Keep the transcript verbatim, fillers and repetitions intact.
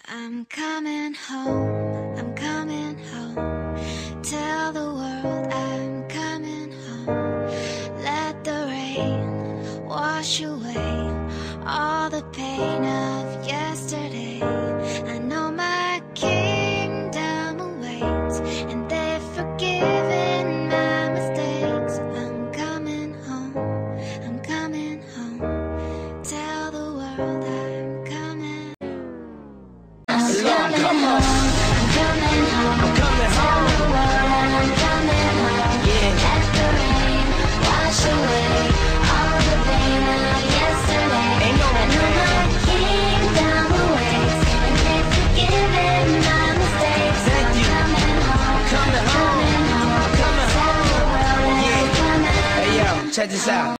I'm coming home, I'm coming home. Tell the world I'm coming home. Let the rain wash away all the pain of yesterday. I know my kingdom awaits, and they've forgiven my mistakes. I'm coming home, I'm coming home. Tell the world I'm coming. I'm coming home, I'm coming home. I'm coming home. Tell the world I'm coming home. Yeah. Let the rain wash away all the pain of yesterday. Ain't no I know my kingdom awaits, and they've forgiven my mistakes. Thank you. I'm coming home, I'm coming home. I'm coming home. Tell the world I'm coming home. Hey yo, check this out.